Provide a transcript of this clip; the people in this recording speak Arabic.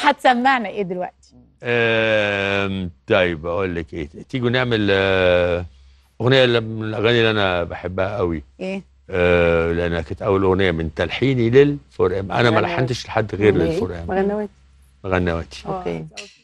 هتسمعنا ايه دلوقتي؟ طيب اقول لك ايه، تيجوا نعمل اغنيه من الاغاني اللي انا بحبها قوي. ايه؟ لانها كانت اول اغنيه من تلحيني للفرقان. انا ما غنواتي. لحنتش لحد غير ليه؟ للفرقان. غنواتي. غنواتي. اوكي.